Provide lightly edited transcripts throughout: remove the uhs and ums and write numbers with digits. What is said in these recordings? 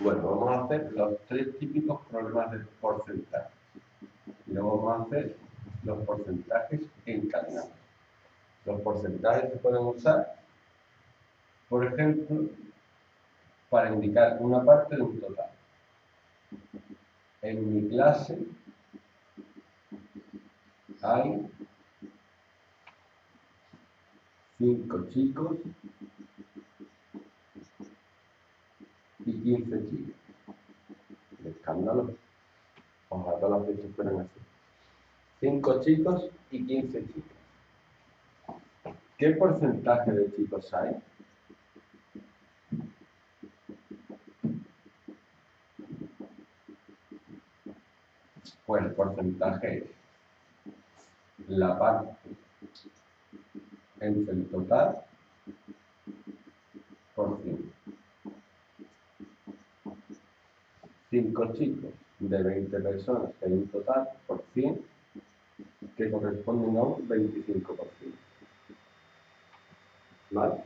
Bueno, vamos a hacer los tres típicos problemas de porcentaje. Y luego vamos a hacer los porcentajes encadenados. Los porcentajes se pueden usar, por ejemplo, para indicar una parte de un total. En mi clase hay 5 chicos y 15 chicas. ¡Qué escándalo! Ojalá todas las veces fueran así. 5 chicos y 15 chicas. ¿Qué porcentaje de chicos hay? Pues el porcentaje es la parte entre el total por 100. 5 chicos de 20 personas que hay en total por 100, que corresponden a un 25%. ¿Vale?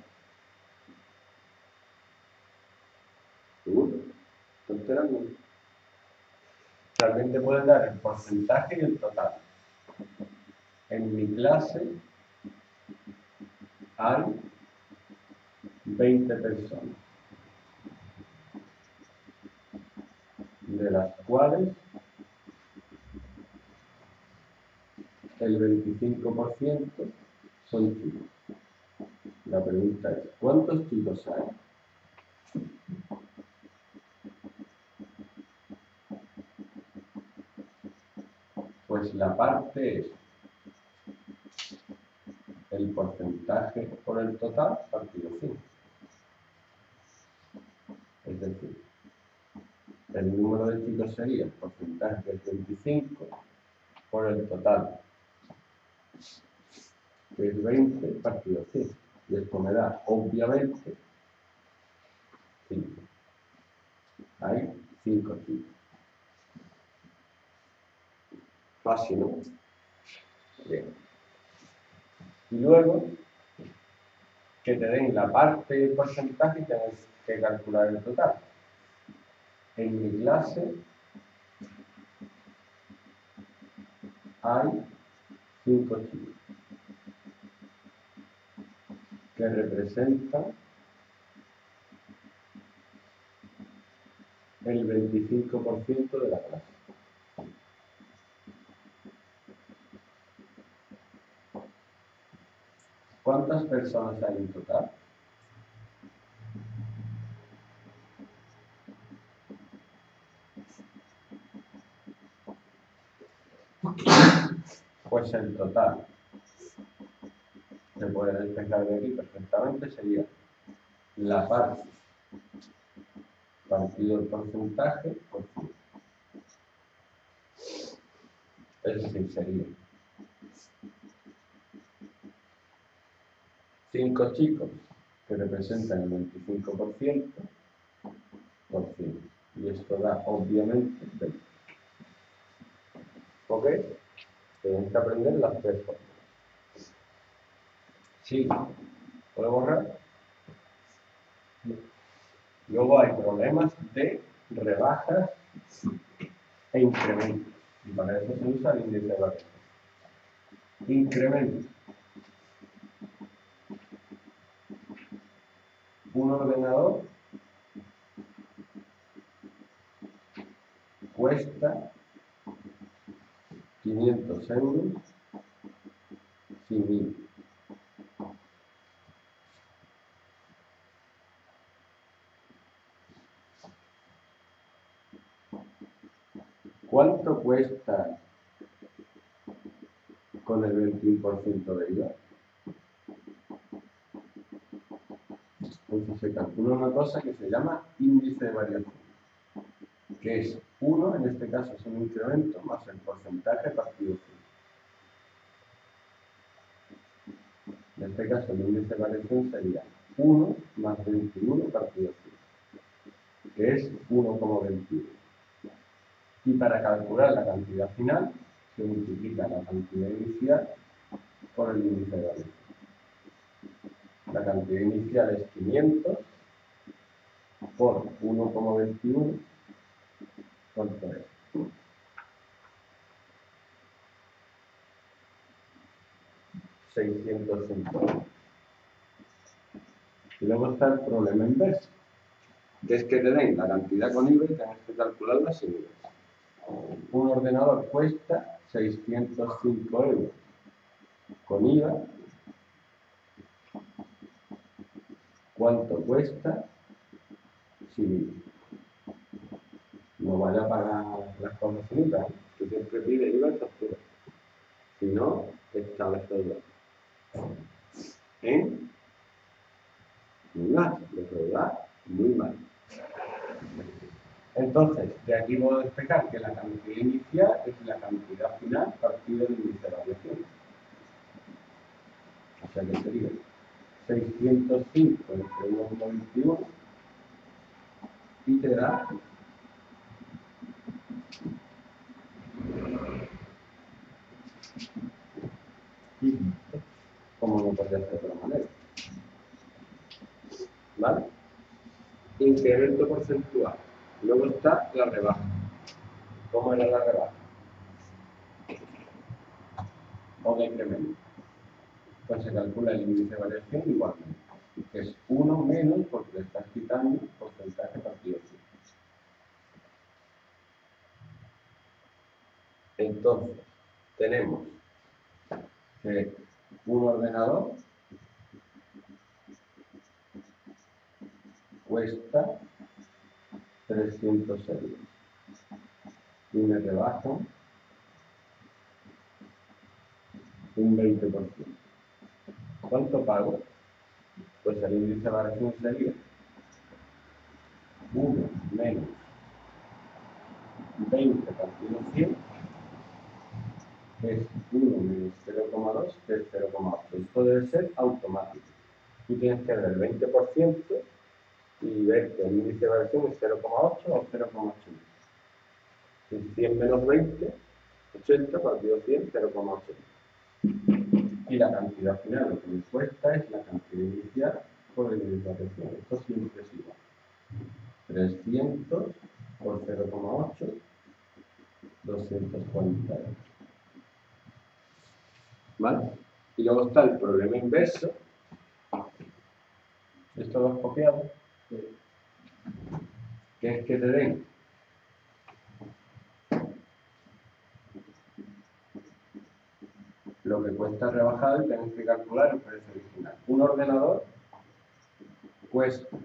¿Seguro? ¿Te enterando? También te puede dar el porcentaje y el total. En mi clase hay 20 personas, de las cuales el 25% son chicos. La pregunta es, ¿cuántos chicos hay? Pues la parte es el porcentaje por el total partido 100. Es decir, el número de chicos sería el porcentaje que es 25 por el total, que es 20 partido 100. Y esto me da, obviamente, 5. Hay 5 chicos. Fácil, ¿no? Bien. Y luego, que te den la parte del porcentaje y tienes que calcular el total. En mi clase hay 5 chicos, que representan el 25% de la clase. ¿Cuántas personas hay en total? Pues el total, se puede despejar de aquí perfectamente, sería la parte partido el porcentaje por 100. Es decir, sería 5 chicos, que representan el 25% por 100. Y esto da, obviamente, 20. ¿Ok? Tienen que aprender las tres fórmulas. Sí, ¿puedo borrar? Luego hay problemas de rebajas e incrementos. Y para eso se usa el índice de variación. Incremento. Un ordenador cuesta 500 euros sin IVA. ¿Cuánto cuesta con el 21% de IVA? Entonces se calcula una cosa que se llama índice de variación, que es 1, en este caso es un incremento, más el porcentaje partido 100. En este caso el índice de variación sería 1 más 21 partido 100, que es 1,21. Y para calcular la cantidad final, se multiplica la cantidad inicial por el índice de variación. La cantidad inicial es 500 por 1,21, ¿cuánto es? 605. Y luego está el problema inverso, que es que te den la cantidad con IVA y tienes que calcularla sin IVA. Un ordenador cuesta 605 euros con IVA. ¿Cuánto cuesta sin IVA? No vaya a pagar las cosas sin IVA, ¿eh? Tú siempre pides IVA y factura. Si no, establece el dato. En lugar de regular, muy mal. Entonces, de aquí puedo despejar que la cantidad inicial es la cantidad final partido del índice de variación. O sea que sería 605 entre 1,21 y te da como no podría ser de otra manera. ¿Vale? Incremento porcentual. Luego está la rebaja. ¿Cómo era la rebaja? O decremento. Pues se calcula el índice de variación igualmente, que es 1 menos porque le estás quitando porcentaje partido 100. Entonces, tenemos que un ordenador cuesta 300 euros y me rebajo un 20%. ¿Cuánto pago? Pues el índice de variación sería 1 menos 20 partido 100, que es 1 menos 0,2, que es 0,8. Esto debe ser automático. Tú tienes que ver el 20% y ver que el índice de variación es 0,8 o 0,8. Si 100 menos 20, 80 partido 100, 0,8. Y la cantidad final, lo que me cuesta es la cantidad inicial por el índice de variación. Esto siempre es igual. 300 por 0,8, 240 euros. ¿Vale? Y luego está el problema inverso. Esto lo has copiado. Que es que te den lo que cuesta rebajado y tienes que calcular el precio original. Un ordenador cuesta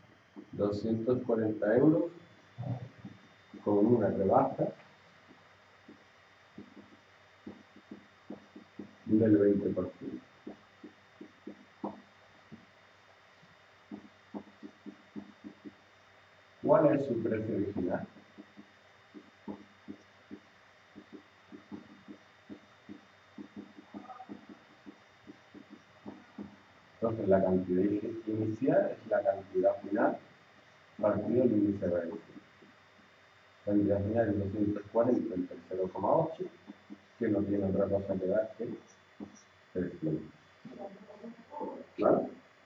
240 euros con una rebaja del 20%. ¿Cuál es su precio original? Entonces, la cantidad inicial es la cantidad final partido del índice de variación. La cantidad final es 240 entre 0,8, que no tiene otra cosa que dar que 300. ¿Vale?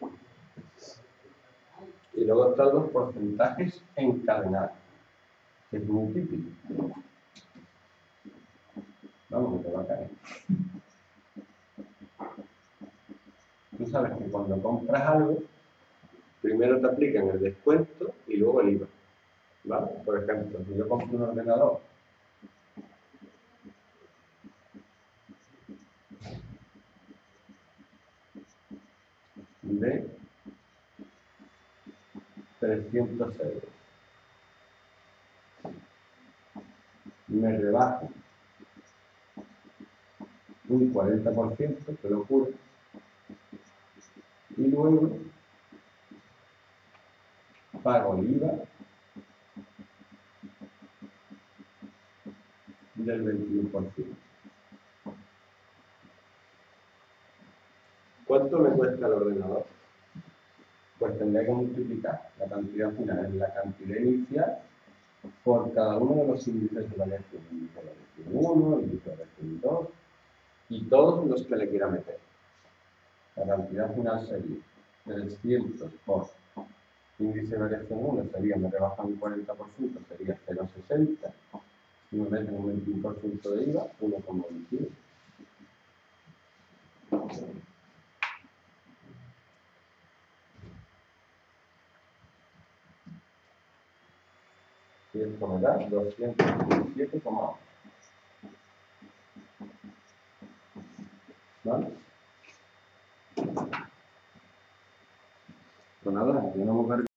Y luego están los porcentajes encadenados, que es muy típico. Vamos, que te va a caer. Tú sabes que cuando compras algo, primero te aplican el descuento y luego el IVA. ¿Vale? Por ejemplo, si yo compro un ordenador de 300 euros, me rebajo un 40%, te lo juro, y luego pago el IVA del 21%. ¿Cuánto me cuesta el ordenador? Pues tendré que multiplicar la cantidad final en la cantidad inicial por cada uno de los índices de variación. El índice de variación 1, el índice de variación 2 y todos los que le quiera meter. La cantidad final sería 300 por índice de variación 1 sería, me rebajan un 40%, sería 0,60. Si me meten un 21% de IVA, 1,21. Y esto me da 217,8. ¿Vale? Pues nada, tenemos que